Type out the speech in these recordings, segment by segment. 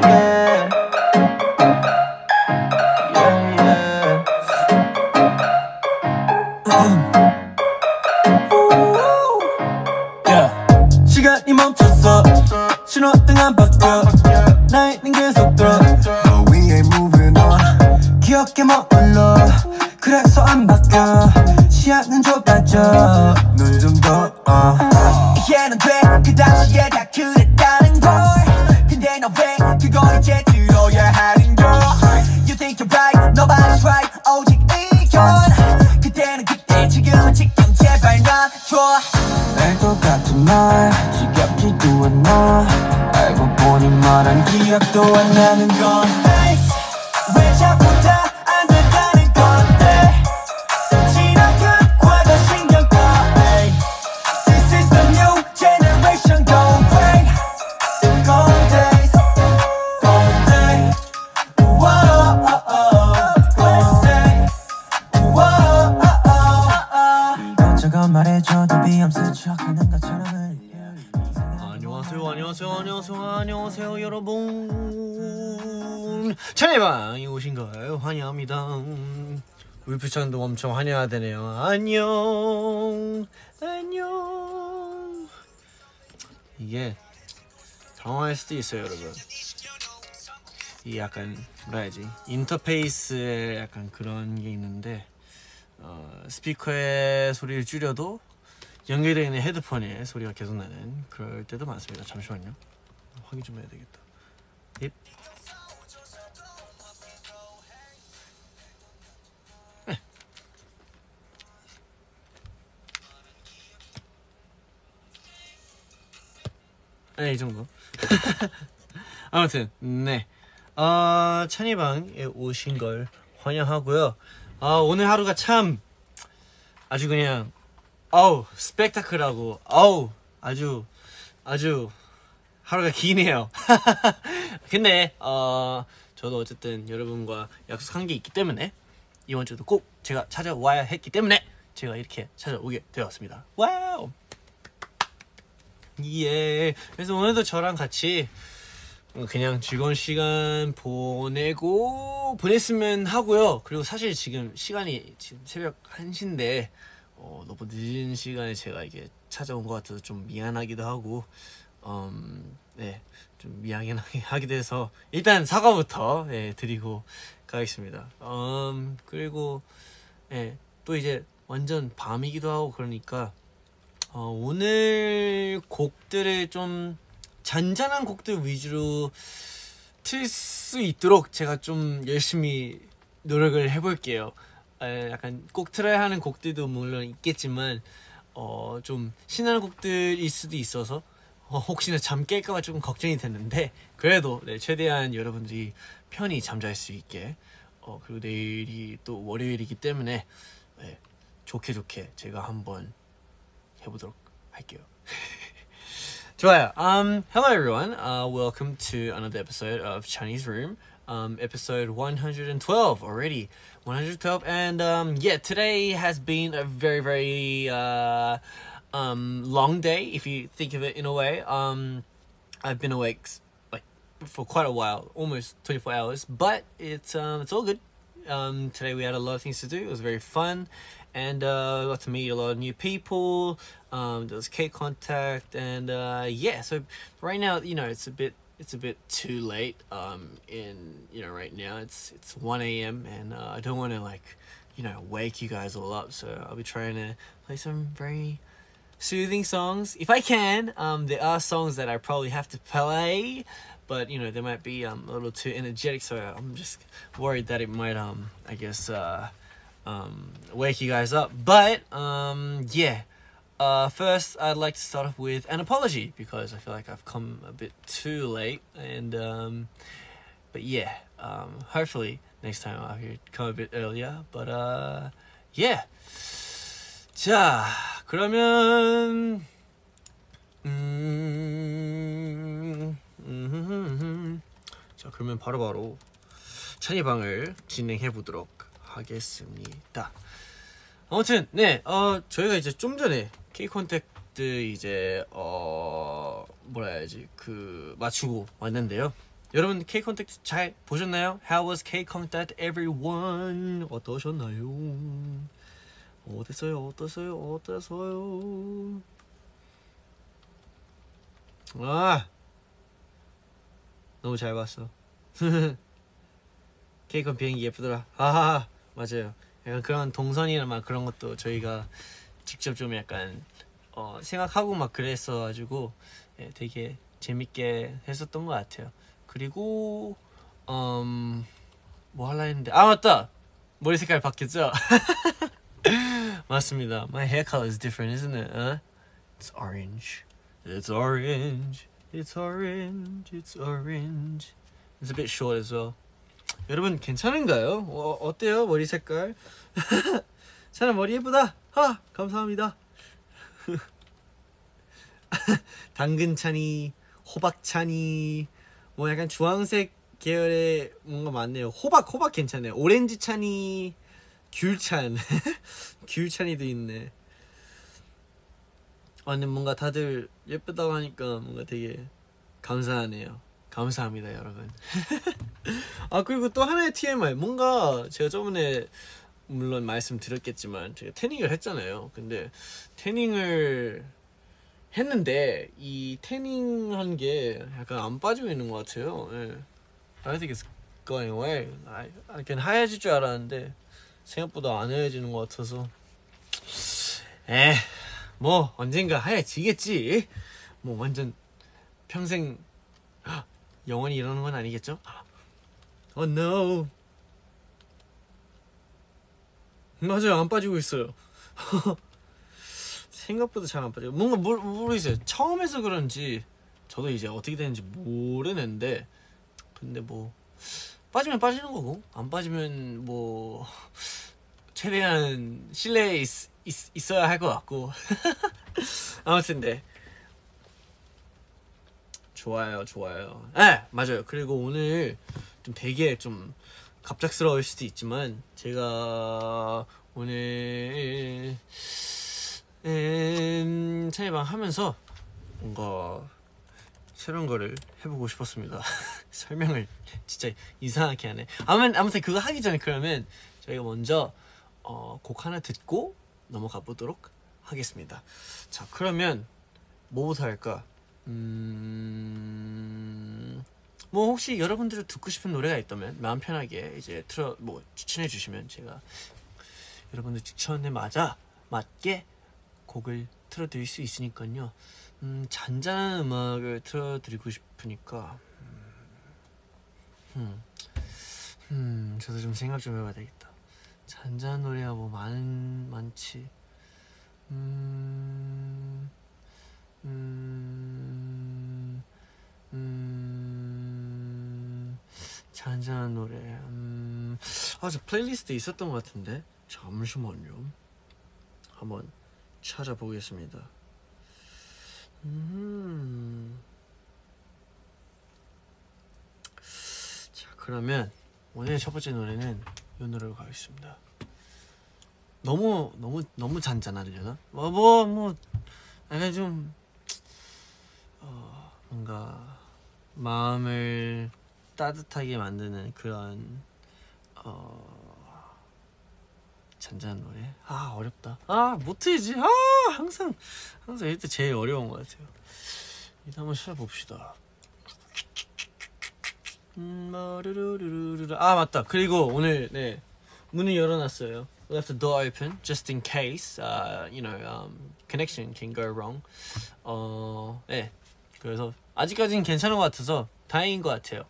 yeah. 시간이 멈췄어 신호등 안 바뀌어 나이는 계속 들어 But we ain't moving on 기억에 머물러 그래서 안 바뀌어 시야는 좁아져 눈 좀 더 이해는 돼 그 당시에 다 그랬다는 걸 근데 너 왜 그걸 이제 들어야 하는 걸 You think you're right nobody's right 오직 의견 그때는 그때 지금은 지금 제발 놔줘 늘 똑같은 말 지겹지도 않아 알고 보니 말한 기억도 안 나는 건 왜 자꾸 다 안 된다는 건데 지나간 과거 신경 꺼 This is the new generation go break Gone days Gone day Whoa Gone day Whoa 이것저것 말해줘도 비염스 척하는 것처럼 안녕하세요 여러분 찬이방이 오신 걸 환영합니다. 울프천도 엄청 환영해야 되네요. 안녕 이게 당황할 수도 있어요 여러분. 이 약간 뭐라 해야지 인터페이스에 약간 그런 게 있는데 스피커의 소리를 줄여도 연결되어 있는 헤드폰에 소리가 계속 나는 그럴 때도 많습니다. 잠시만요. 확인 좀 해야 되겠다. 입. 네, 이 정도. 아무튼 네, 찬이방에 오신 걸 환영하고요. 오늘 하루가 참 아주 그냥 스펙타클하고 아주 하루가 기네요. 근데 저도 어쨌든 여러분과 약속한 게 있기 때문에 이번 주도 꼭 제가 찾아와야 했기 때문에 제가 이렇게 찾아오게 되었습니다. 와우. 예. 그래서 오늘도 저랑 같이 그냥 즐거운 시간 보냈으면 하고요. 그리고 사실 지금 시간이 지금 새벽 1시인데 너무 늦은 시간에 제가 이게 찾아온 것 같아서 좀 미안하기도 하고 네, 좀 미안하기도 해서 일단 사과부터 드리고 가겠습니다. 그리고 또 이제 완전 밤이기도 하고 그러니까 오늘 곡들을 좀 잔잔한 곡들 위주로 틀 수 있도록 제가 좀 열심히 노력을 해볼게요. 약간 꼭 틀어야 하는 곡들도 물론 있겠지만 좀 신나는 곡들일 수도 있어서 혹시나 잠 깰까봐 조금 걱정이 됐는데 그래도 네, 최대한 여러분들이 편히 잠잘 수 있게 그리고 내일이 또 월요일이기 때문에 네, 좋게 제가 한번 해보도록 할게요. 좋아요. Hello everyone. Welcome to another episode of Chinese Room. Episode 112 already. 112 and yeah, today has been a very long day if you think of it in a way. I've been awake like for quite a while, almost 24 hours, but it's all good. Today we had a lot of things to do. It was very fun and got to meet a lot of new people. There was cake contact and yeah, so right now, you know, it's a bit too late right now it's 1 a.m. and I don't want to wake you guys all up, so I'll be trying to play some very soothing songs if I can. There are songs that I probably have to play, but they might be a little too energetic, so I'm just worried that it might wake you guys up. But yeah, first I'd like to start off with an apology because I feel like I've come a bit too late, and but yeah, hopefully next time I'll come a bit earlier. But yeah, 자 그러면 자 그러면 바로 찬이방을 진행해 보도록 하겠습니다. 아무튼 네, 저희가 이제 좀 전에 K 콘택트 이제 뭐라 해야지 맞추고 왔는데요. 여러분 K 컨택트 잘 보셨나요? How was K contact everyone? 어떠셨나요? 어땠어요? 아 너무 잘 봤어. K컨 비행기 예쁘더라. 아 맞아요. 약간 그런 동선이나 막 그런 것도 저희가 직접 좀 약간 생각하고 막 그랬어가지고 예, 되게 재밌게 했었던 것 같아요. 그리고 뭐 할라 했는데 맞다! 머리 색깔 바뀌었죠? 맞습니다. My hair color is different, isn't it? It's orange. It's orange. It's orange. It's orange. It's a bit short as well. 여러분 괜찮은가요? 어때요? 머리 색깔? 저는 머리 예쁘다. 감사합니다. 당근차니, 호박차니, 뭐 약간 주황색 계열의 뭔가 많네요. 호박 괜찮네요. 오렌지 차니, 귤찬, 귤찬이도 있네. 근데 뭔가 다들 예쁘다고 하니까 뭔가 되게 감사하네요. 감사합니다, 여러분. 그리고 또 하나의 TMI. 뭔가 제가 저번에 물론 말씀드렸겠지만 제가 태닝을 했잖아요. 근데 태닝을 했는데 이 태닝한 게 약간 안 빠지고 있는 것 같아요. 예. I think it's going away. 그냥 하얘질 줄 알았는데 생각보다 안 하얘지는 것 같아서 뭐 언젠가 하얘지겠지. 뭐 완전 평생 영원히 이러는 건 아니겠죠? Oh no. 맞아요, 안 빠지고 있어요. 생각보다 잘 안 빠져요. 뭔가 모르겠어요. 처음에서 그런지 저도 이제 어떻게 되는지 모르는데 근데 뭐 빠지면 빠지는 거고 안 빠지면 뭐 최대한 실내에 있어야 할 것 같고 아무튼 네 좋아요. 맞아요. 그리고 오늘 좀 되게 좀 갑작스러울 수도 있지만 제가 오늘 찬이방 하면서 뭔가 새로운 거를 해보고 싶었습니다. 설명을 진짜 이상하게 하네. 아무튼 그거 하기 전에 그러면 저희가 먼저 곡 하나 듣고 넘어가 보도록 하겠습니다. 자, 그러면 뭐부터 할까? 뭐 혹시 여러분들이 듣고 싶은 노래가 있다면 마음 편하게 이제 추천해 주시면 제가 여러분들 추천에 맞게 곡을 틀어드릴 수 있으니까요. 잔잔한 음악을 틀어드리고 싶으니까 저도 좀 생각 좀 해봐야 되겠다. 잔잔한 노래가 뭐 많지. 잔잔한 노래. 저 플레이리스트 있었던 것 같은데 잠시만요. 한번 찾아보겠습니다. 자, 그러면 오늘 첫 번째 노래는 이 노래로 가겠습니다. 너무 잔잔하려나? 뭐 약간 좀 뭔가 마음을 따뜻하게 만드는 그런 잔잔한 노래. 어렵다. 못하지. 항상 이때 제일 어려운 것 같아요. 일단 한번 찾아봅시다. 맞다. 그리고 오늘 문을 열어놨어요. Left the door open just in case connection can go wrong. 그래서 아직까지는 괜찮은 것 같아서 다행인 것 같아요.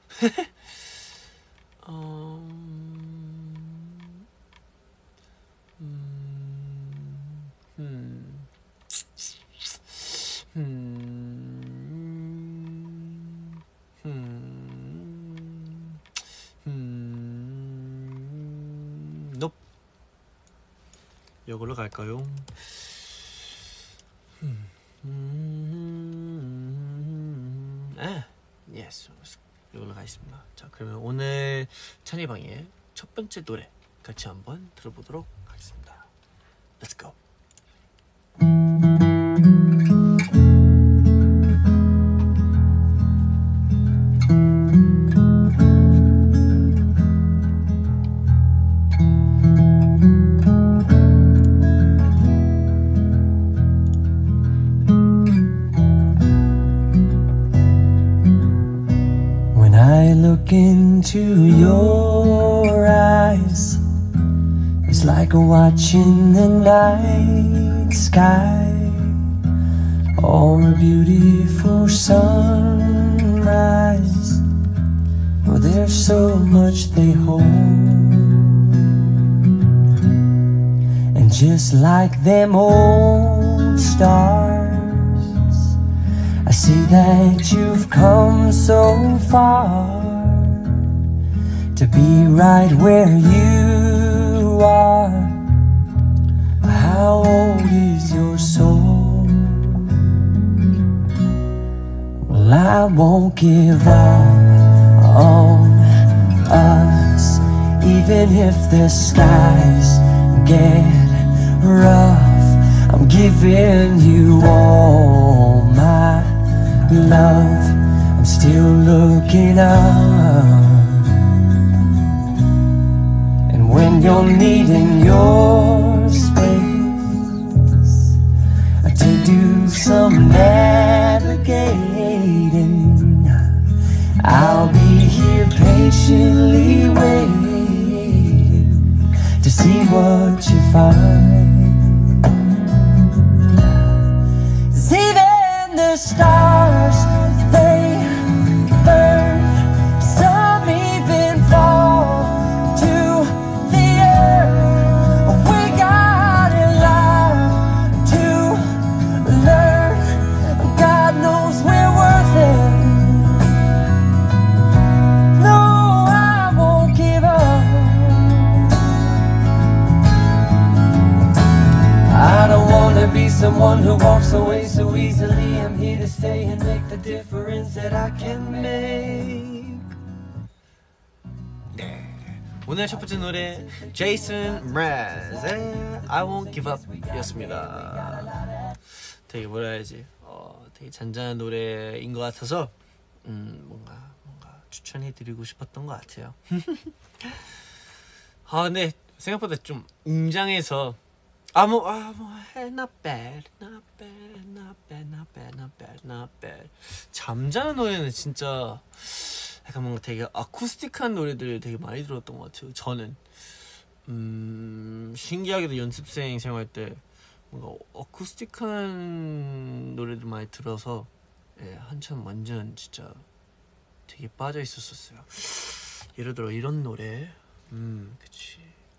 nope. 이걸로 갈까요? yes. 이걸로 가겠습니다. 자, 그러면 오늘 찬이방의 첫 번째 노래 같이 한번 들어보도록 하겠습니다. Let's go. I look into your eyes, it's like watching the night sky or a beautiful sunrise. Oh, there's so much they hold, and just like them old stars, I see that you've come so far to be right where you are. How old is your soul? Well, I won't give up on us, even if the skies get rough. I'm giving you all my love. I'm still looking up, and when you're needing your space to do some navigating, I'll be here patiently waiting to see what you find. 'Cause even the stars, they burn. Some even fall to the earth. We got a lot to learn. God knows we're worth it. No, I won't give up. I don't wanna be someone who walks away so easily. I'm here to stay and make the difference that I can make. 네. 오늘 첫 번째 노래 제이슨 브라즈의 I Won't Give Up 였습니다. 되게 뭐라 해야지, 되게 잔잔한 노래인 것 같아서 뭔가 추천해드리고 싶었던 것 같아요. 아 근데 생각보다 좀 웅장해서 not bad. 잠자는 노래는 진짜 약간 뭔가 되게 아쿠스틱한 노래들 되게 많이 들었던 것 같아요. 저는 신기하게도 연습생 생활 때 뭔가 어쿠스틱한 노래들 많이 들어서 한참 완전 진짜 되게 빠져 있었어요. 예를 들어 이런 노래, 그치.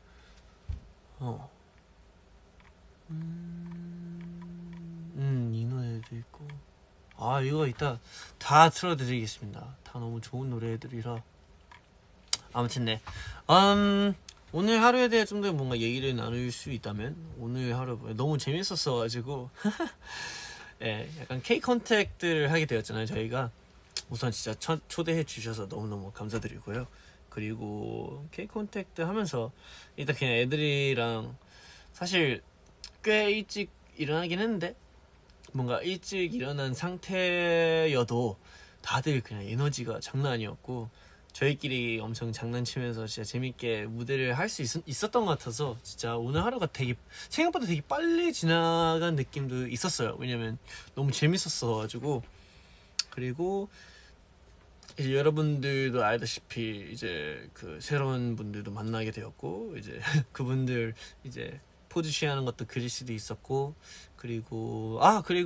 이 노래도 있고. 이거 이따 다 틀어드리겠습니다. 다 너무 좋은 노래들이라. 아무튼 네. 오늘 하루에 대해 좀 더 뭔가 얘기를 나눌 수 있다면 오늘 하루 너무 재밌었어가지고 약간 K 컨택트를 하게 되었잖아요. 저희가 우선 진짜 초대해 주셔서 너무너무 감사드리고요. 그리고 K 컨택트 하면서 일단 그냥 애들이랑 사실 꽤 일찍 일어나긴 했는데 뭔가 일찍 일어난 상태여도 다들 그냥 에너지가 장난 아니었고 저희끼리 엄청 장난치면서 진짜 재밌게 무대를 할 수 있었던 것 같아서 진짜 오늘 하루가 되게 생각보다 되게 빨리 지나간 느낌도 있었어요. 왜냐면 너무 재밌었어가지고. 그리고 이제 여러분들도 알다시피 이제 그 새로운 분들도 만나게 되었고 이제 그분들 이제 포즈 취하는 것도 그릴 수도 있었고 그리고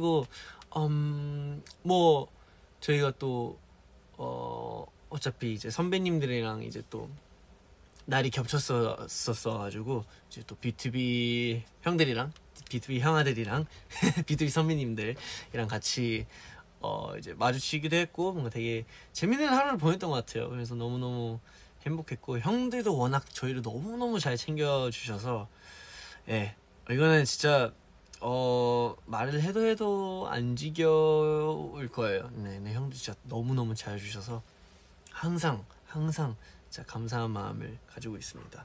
뭐 저희가 또 어차피 이제 선배님들이랑 이제 또 날이 겹쳤었어가지고 이제 또 B2B 형들이랑 B2B 형아들이랑 B2B 선배님들이랑 같이 이제 마주치기도 했고 뭔가 되게 재밌는 하루를 보냈던 것 같아요. 그래서 너무너무 행복했고 형들도 워낙 저희를 너무너무 잘 챙겨주셔서 이거는 진짜 말을 해도 안 지겨울 거예요. 네, 형들 진짜 너무너무 잘 해주셔서 항상 진짜 감사한 마음을 가지고 있습니다.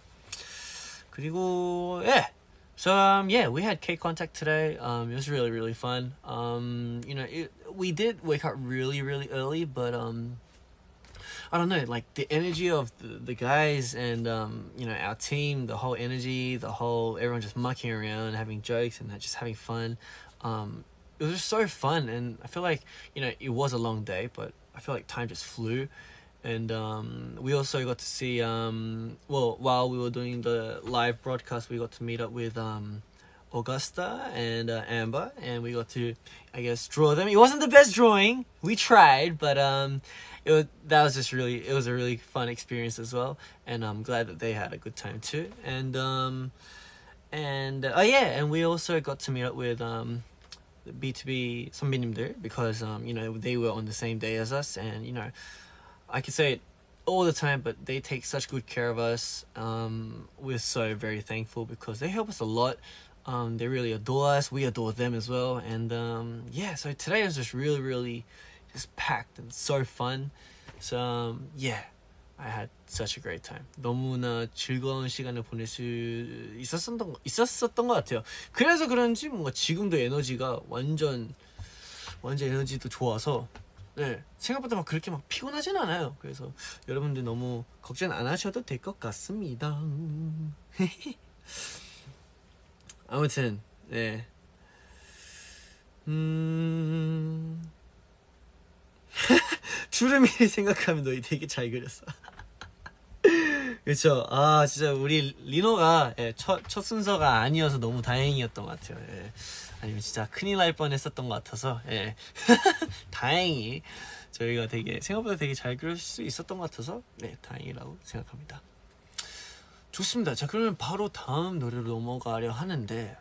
그리고 So we had K contact today. It was really fun. We did wake up really early, but I don't know, like the energy of the guys and our team, the whole energy, everyone just mucking around, having jokes and just having fun. It was just so fun, and I feel like it was a long day, but I feel like time just flew. and we also got to see well, while we were doing the live broadcast, we got to meet up with Augusta and Amber, and we got to, I guess, draw them. It wasn't the best drawing, we tried, but it was a really fun experience as well, and I'm glad that they had a good time too. And we also got to meet up with B2B 선배님들, because you know, they were on the same day as us, and you know, I can say it all the time, but they take such good care of us. We're so very thankful because they help us a lot. They really adore us, we adore them as well, and yeah, so today was just really just packed and so fun. So yeah, I had such a great time. 너무나 즐거운 시간을 보낼 수 있었던 것 같아요. 그래서 그런지 뭔가 지금도 에너지가 완전 에너지도 좋아서, 네, 생각보다 막 그렇게 막 피곤하진 않아요. 그래서 여러분들 너무 걱정 안 하셔도 될 것 같습니다. 아무튼 네. 주름이를 생각하면 너희 되게 잘 그렸어. 그렇죠. 아, 진짜 우리 리노가 첫 순서가 아니어서 너무 다행이었던 것 같아요. 예. 아니면 진짜 큰일 날 뻔했었던 것 같아서, 예. 다행히 저희가 생각보다 되게 잘 그릴 수 있었던 것 같아서, 네, 다행이라고 생각합니다. 좋습니다. 자, 그러면 바로 다음 노래로 넘어가려 하는데,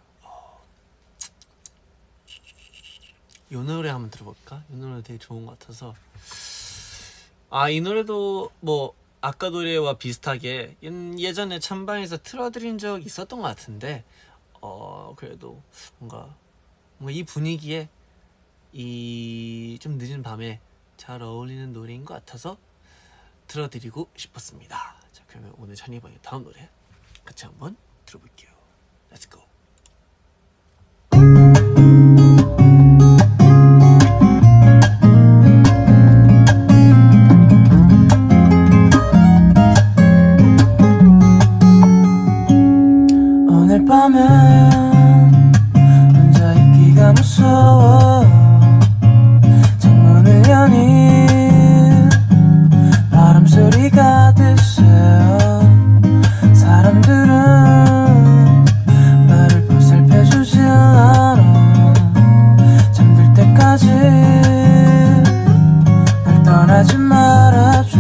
이 노래 한번 들어볼까? 이 노래 되게 좋은 것 같아서. 이 노래도 뭐 아까 노래와 비슷하게 예전에 찬방에서 틀어드린 적 있었던 것 같은데, 그래도 뭔가 이 분위기에 이 좀 늦은 밤에 잘 어울리는 노래인 것 같아서 틀어드리고 싶었습니다. 자, 그러면 오늘 찬이방의 다음 노래 같이 한번 들어볼게요. Let's go. 오늘 밤은 혼자 있기가 무서워. 창문을 여니 바람 소리가 드세요. 사람들은 나를 보살펴주질 않아. 잠들 때까지 날 떠나지 말아줘.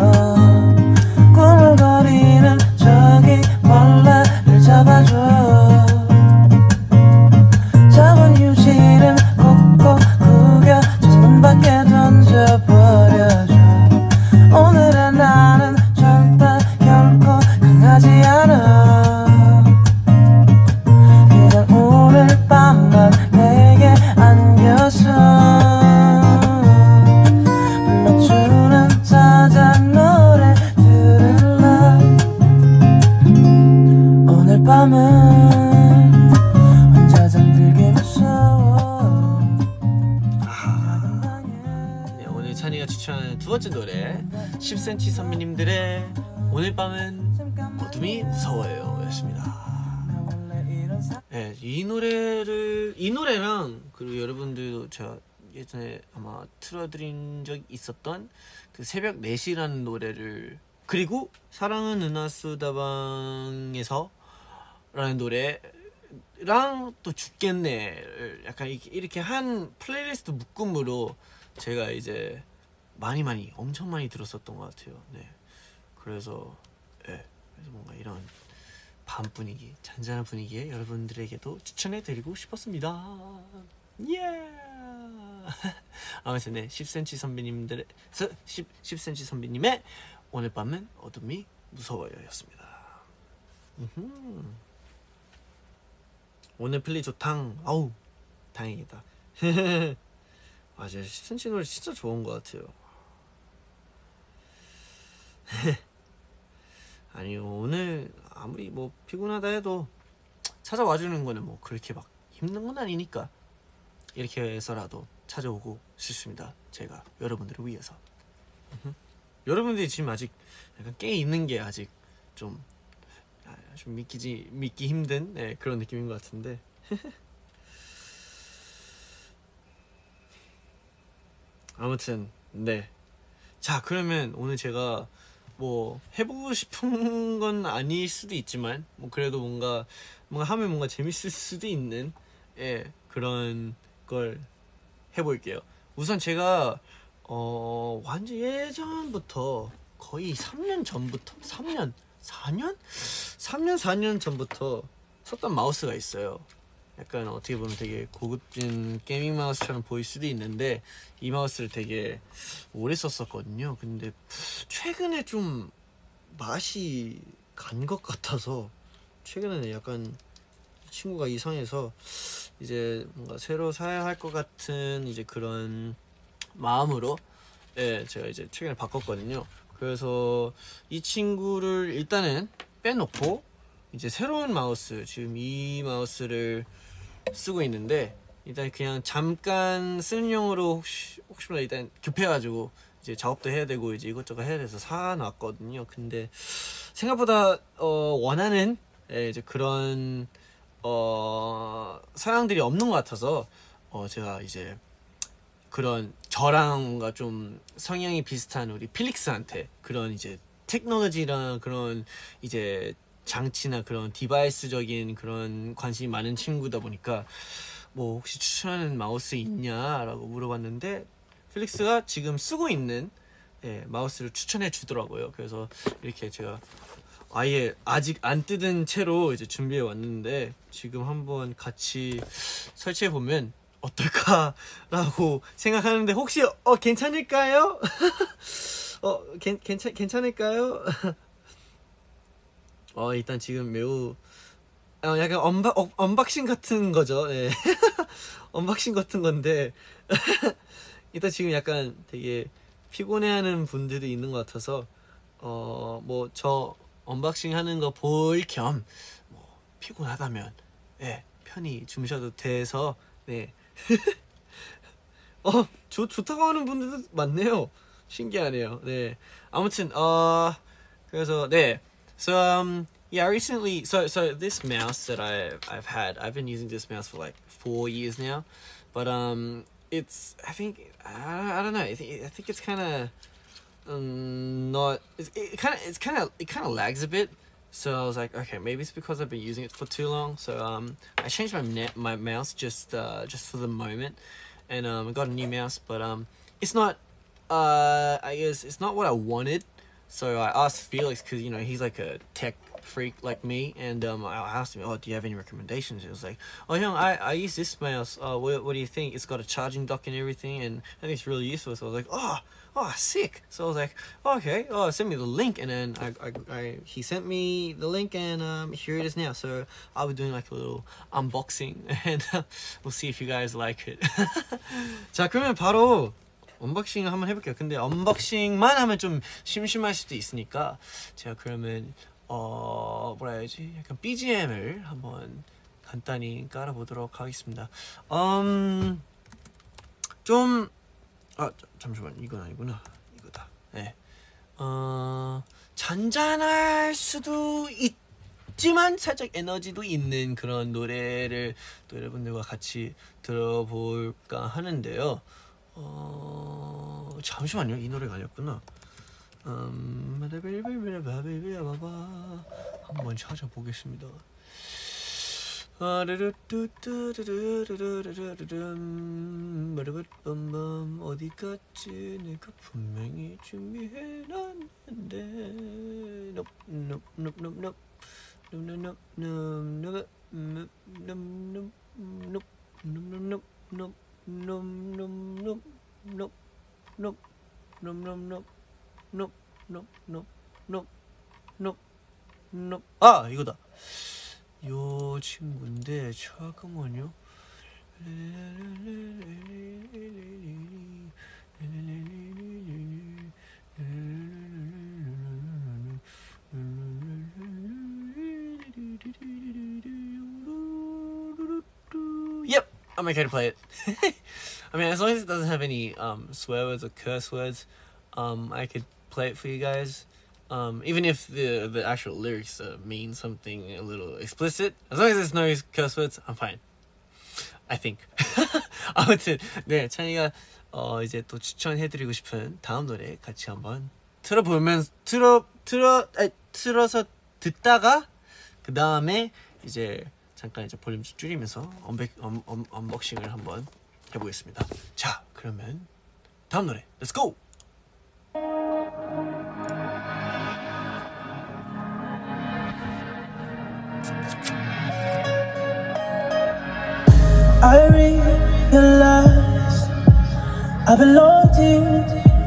꾸물거리는 저기 벌레를 잡아줘. 작은 휴지는 꼭꼭 구겨 창문 밖에 던져버려줘. 오늘의 나는 절대 결코 강하지 않아. 그냥 오늘 밤만 내게 안겨서 불러주는 자작 노래 들을래. 오늘 밤은 혼자 잠들기 무서워. 네, 오늘 찬이가 추천하는 두 번째 노래 10cm 선배님들의 오늘 밤은 어둠이 무서워요 였습니다. 네, 이 노래랑 그리고 여러분들도 제가 예전에 아마 틀어드린 적 있었던 그 새벽 4시라는 노래를, 그리고 사랑은 은하수다방에서 라는 노래랑 또 죽겠네를 약간 이렇게 한 플레이리스트 묶음으로 제가 이제 엄청 많이 들었었던 것 같아요. 네, 그래서 뭔가 이런 밤 분위기, 잔잔한 분위기에 여러분들에게도 추천해드리고 싶었습니다. 예. 아무튼 네, 10cm 선배님들의 10cm 선배님의 오늘 밤은 어둠이 무서워요였습니다. 오늘 플리 좋당. 아우, 다행이다. 맞아요, 10cm 노래 진짜 좋은 것 같아요. 아니, 오늘 아무리 뭐 피곤하다 해도 찾아와주는 거는 뭐 그렇게 막 힘든 건 아니니까 이렇게 해서라도 찾아오고 싶습니다. 제가 여러분들을 위해서. 여러분들이 지금 아직 약간 깨 있는 게 아직 좀 믿기 힘든, 네, 그런 느낌인 것 같은데. 아무튼 네, 자, 그러면 오늘 제가 뭐 해보고 싶은 건 아닐 수도 있지만 뭐 그래도 뭔가 하면 뭔가 재밌을 수도 있는 그런 걸 해볼게요. 우선 제가 완전 예전부터 거의 3년 전부터 3년 4년 전부터 썼던 마우스가 있어요. 약간 어떻게 보면 되게 고급진 게이밍 마우스처럼 보일 수도 있는데 이 마우스를 되게 오래 썼었거든요. 근데 최근에 좀 맛이 간 것 같아서 최근에는 약간 친구가 이상해서 이제 뭔가 새로 사야 할 것 같은 이제 그런 마음으로 제가 이제 최근에 바꿨거든요. 그래서 이 친구를 일단은 빼놓고 이제 새로운 마우스, 지금 이 마우스를 쓰고 있는데 일단 그냥 잠깐 쓰는 용으로 혹시나 일단 급해가지고 이제 작업도 해야 되고 이제 이것저것 해야 돼서 사놨거든요. 근데 생각보다 원하는 이제 그런 사양들이 없는 것 같아서 제가 이제 그런 저랑 뭔가 좀 성향이 비슷한 우리 필릭스한테 그런 이제 테크놀로지랑 그런 이제 장치나 그런 디바이스적인 그런 관심이 많은 친구다 보니까 뭐 혹시 추천하는 마우스 있냐라고 물어봤는데 필릭스가 지금 쓰고 있는 마우스를 추천해 주더라고요. 그래서 이렇게 제가 아예 아직 안 뜯은 채로 이제 준비해 왔는데 지금 한번 같이 설치해 보면 어떨까라고 생각하는데 혹시 괜찮을까요? 괜찮을까요? 일단 지금 매우 약간 언박싱 같은 거죠. 네. 언박싱 같은 건데 일단 지금 약간 되게 피곤해하는 분들도 있는 것 같아서 뭐 저 언박싱 하는 거 볼 겸 뭐 피곤하다면 편히 주무셔도 돼서 네. 좋다고 하는 분들도 많네요. 신기하네요. 네. 아무튼 그래서 네. So yeah, recently so this mouse that I've been using this mouse for like 4 years now. But it's I don't know. I think it's kind of not it kind of lags a bit. So I was like, okay, maybe it's because I've been using it for too long. So I changed my mouse just for the moment, and I got a new mouse. But it's not I guess it's not what I wanted. So I asked Felix because he's like a tech freak like me, and I asked him, do you have any recommendations? He was like, I use this mouse. What do you think? It's got a charging dock and everything, and I think it's really useful. So I was like, oh, sick. So I was like, okay, send me the link, and then he sent me the link, and here it is now. So I'll be doing like a little unboxing, and we'll see if you guys like it. 자, 그러면 바로 언박싱 한번 해볼게요. 근데 언박싱만 하면 좀 심심할 수도 있으니까 제가 그러면 뭐라 해야지, 약간 BGM을 한번 간단히 깔아보도록 하겠습니다. 좀 잠시만, 이건 아니구나. 이거다. 네. 잔잔할 수도 있지만 살짝 에너지도 있는 그런 노래를 또 여러분들과 같이 들어볼까 하는데요. 잠시만요, 이 노래가 아니었구나. 한번 찾아보겠습니다. 어디 갔지? 내가 분명히 준비해놨는데. 이거다. 요 친구인데 잠깐만요. Yep, I'm okay to play it. I mean, as long as it doesn't have any swear words or curse words, I could play it for you guys. Even if the actual lyrics mean something a little explicit, as long as there's no curse words, I'm fine. I think. 아무튼 네, 찬이가 이제 또 추천해드리고 싶은 다음 노래 같이 한번 틀어서 듣다가 그 다음에 이제 잠깐 이제 볼륨 줄이면서 언박싱을 한번 해보겠습니다. 자, 그러면 다음 노래 Let's go! I realize I belong to you.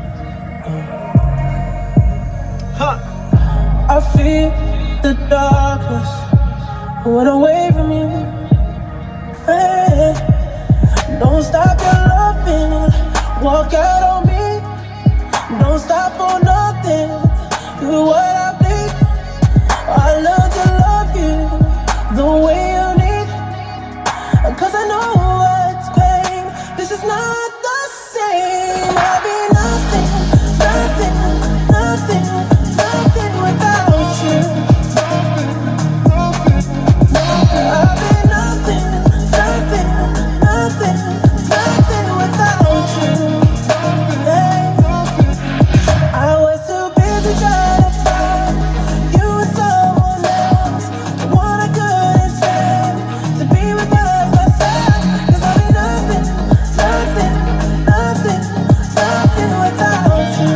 I feel the darkness run away from you. Hey, don't stop your loving, walk out on me. Don't stop for nothing, you're what I bleed. I learned to love you the way you need, 'cause I know what's pain. This is not the same. I'll be nothing, nothing, nothing, nothing without you. I'll be nothing, nothing, nothing, nothing without you. Hey. I was too busy trying to find you with someone else, the one I couldn't stand to be with by myself. 'Cause I'll be nothing, nothing, nothing, nothing without you.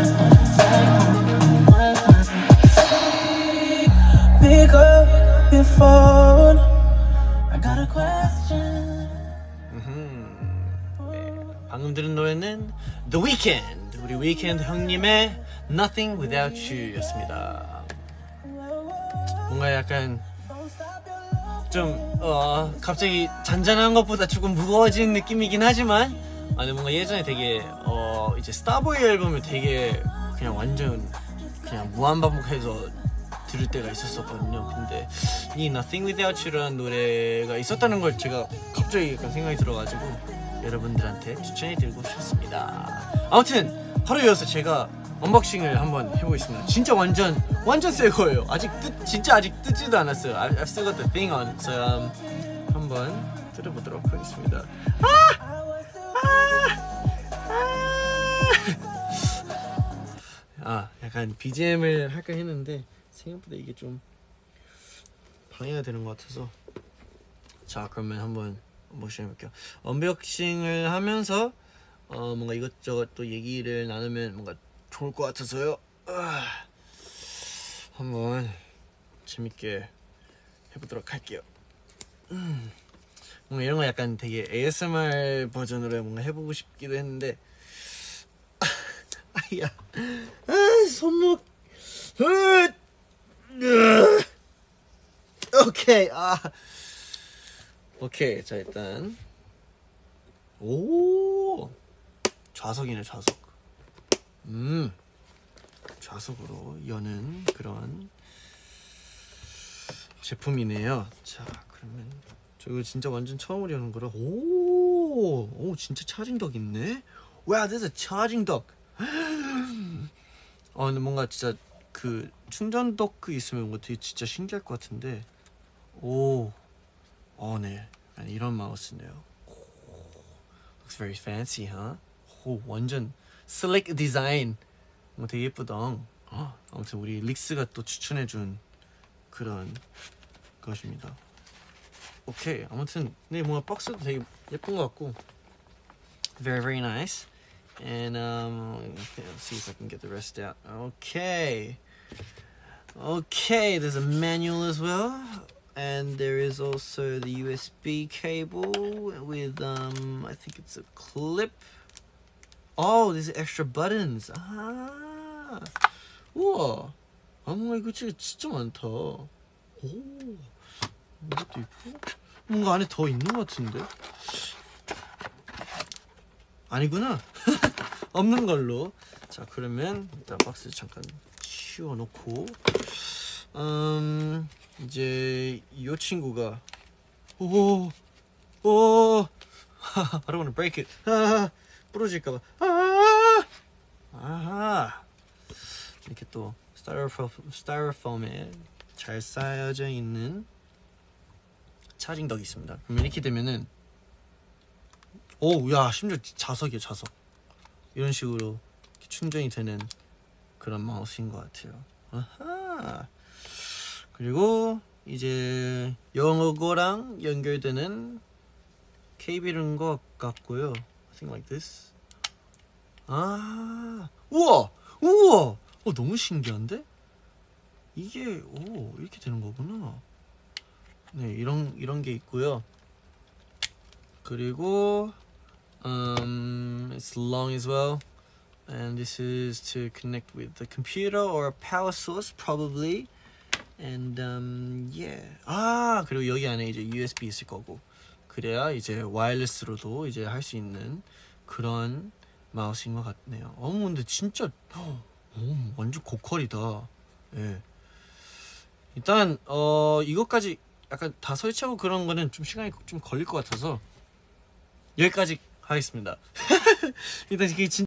Pick up your phone, I got a question. 방금 들은 노래는 The Weeknd, 우리 위켄드 형님의 Nothing Without You 였습니다. 뭔가 약간 좀 갑자기 잔잔한 것보다 조금 무거워진 느낌이긴 하지만 아니 뭔가 예전에 되게 이제 스타보이 앨범을 되게 그냥 완전 그냥 무한반복해서 들을 때가 있었거든요. 근데 이 Nothing Without You라는 노래가 있었다는 걸 제가 갑자기 약간 생각이 들어가지고 여러분들한테 추천해드리고 싶습니다. 아무튼 하루 이어서 제가 언박싱을 한번 해보겠습니다. 진짜 완전 새 거예요. 진짜 아직 뜯지도 않았어요. I've still got the thing on. So 한번 들어보도록 하겠습니다. 약간 BGM을 할까 했는데 생각보다 이게 좀 방해가 되는 것 같아서 자 그러면 한번 언박싱 해볼게요. 언박싱을 하면서 뭔가 이것저것 또 얘기를 나누면 뭔가 좋을 것 같아서요. 한번 재밌게 해보도록 할게요. 뭔가 이런 거 약간 되게 ASMR 버전으로 뭔가 해보고 싶기도 했는데 아야 손목 오케이 오케이 자 일단 오 좌석이네 좌석 좌석으로 여는 그런 제품이네요. 자 그러면 저 이거 진짜 완전 처음으로 여는 거라 오 진짜 차징덕 있네. Wow, there's a charging dock. 근데 뭔가 진짜 그 충전 도크 있으면 뭔가 되게 진짜 신기할 것 같은데 네 이런 마우스네요. Looks very fancy, huh? 완전 slick design. 되게 예쁘다. 아무튼 우리 릭스가 또 추천해준 그런 것입니다. 오케이 아무튼 네 뭔가 박스도 되게 예쁜 것 같고 very very nice. And okay, let's see if I can get the rest out. Okay, there's a manual as well, and there is also the USB cable with I think it's a clip. Oh, there's extra buttons. 우와, 뭔가 이거 진짜 많다. 이것도 있고 뭔가 안에 더 있는 것 같은데. 아니구나. 없는 걸로. 자 그러면 일단 박스 잠깐 치워놓고 이제 이 친구가 I don't wanna break it. 부러질까봐. 이렇게 또 스타이로폼에 잘 쌓여져 있는 차징덕이 있습니다. 그러면 이렇게 되면은 야 심지어 자석이야 자석. 이런 식으로 충전이 되는 그런 마우스인 것 같아요. 아하. 그리고 이제 영어랑 연결되는 케이블인 것 같고요. I think like this. 아, 우와, 우와, 너무 신기한데? 이게 이렇게 되는 거구나. 네, 이런 게 있고요. 그리고 it's long as well, and this is to connect with the computer or power source probably. And yeah. 아, 그리고 여기 안에 이제 USB 있을 거고. 그래야 이제 와이어리스로도 이제 할 수 있는 그런 마우스인 것 같네요. 근데 진짜 완전 고퀄이다. 예. 일단 이것까지 약간 다 설치하고 그런 거는 좀 시간이 좀 걸릴 것 같아서 여기까지 하겠습니다. 일단 이게 진짜